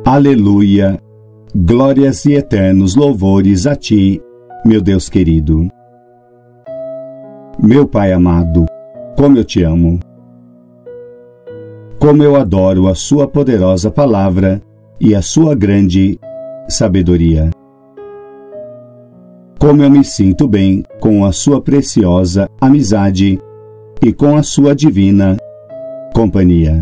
Aleluia! Glórias e eternos louvores a Ti, meu Deus querido. Meu Pai amado, como eu Te amo. Como eu adoro a Sua poderosa palavra e a Sua grande sabedoria. Como eu me sinto bem com a Sua preciosa amizade e com a Sua divina companhia.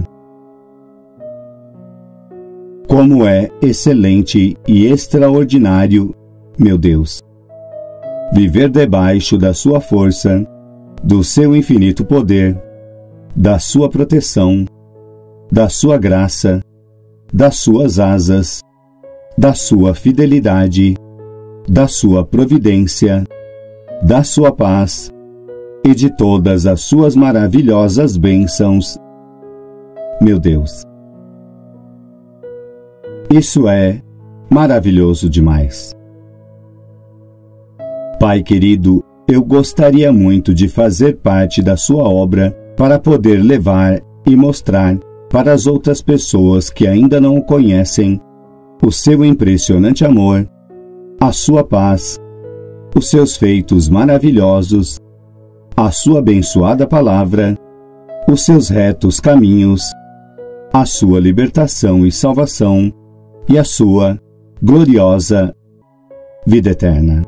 Como é excelente e extraordinário, meu Deus, viver debaixo da Sua força, do Seu infinito poder, da Sua proteção, da Sua graça, das Suas asas, da Sua fidelidade, da Sua providência, da Sua paz e de todas as Suas maravilhosas bênçãos, meu Deus. Isso é maravilhoso demais. Pai querido, eu gostaria muito de fazer parte da Sua obra para poder levar e mostrar para as outras pessoas que ainda não o conhecem o Seu impressionante amor, a Sua paz, os Seus feitos maravilhosos, a Sua abençoada palavra, os Seus retos caminhos, a Sua libertação e salvação e a Sua gloriosa vida eterna.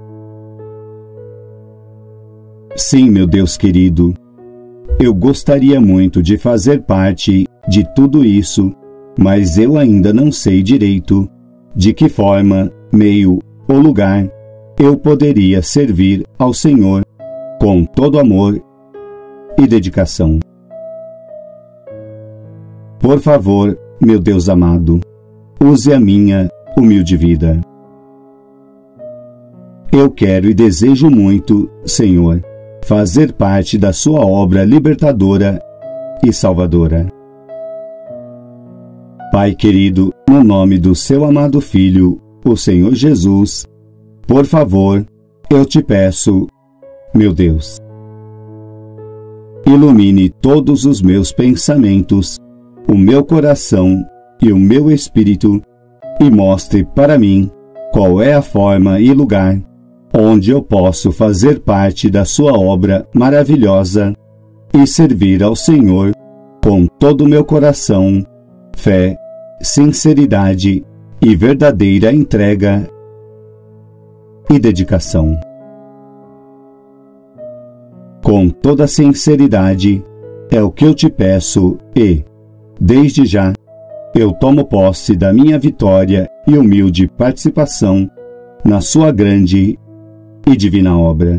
Sim, meu Deus querido, eu gostaria muito de fazer parte de tudo isso, mas eu ainda não sei direito de que forma, meio ou lugar eu poderia servir ao Senhor com todo amor e dedicação. Por favor, meu Deus amado, use a minha humilde vida. Eu quero e desejo muito, Senhor, fazer parte da Sua obra libertadora e salvadora. Pai querido, no nome do Seu amado Filho, o Senhor Jesus, por favor, eu Te peço, meu Deus, ilumine todos os meus pensamentos, o meu coração e o meu espírito, e mostre para mim qual é a forma e lugar onde eu posso fazer parte da Sua obra maravilhosa e servir ao Senhor com todo o meu coração, fé, sinceridade e verdadeira entrega e dedicação. Com toda sinceridade é o que eu Te peço e, desde já, eu tomo posse da minha vitória e humilde participação na Sua grande e divina obra.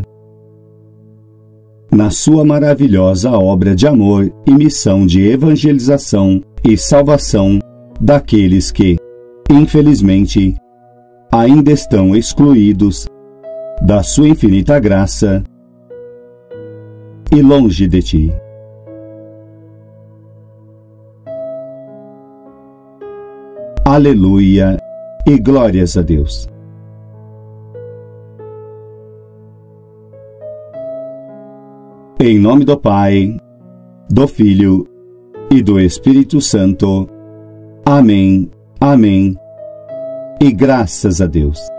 Na Sua maravilhosa obra de amor e missão de evangelização e salvação daqueles que, infelizmente, ainda estão excluídos da Sua infinita graça e longe de Ti. Aleluia e glórias a Deus. Em nome do Pai, do Filho e do Espírito Santo. Amém, amém e graças a Deus.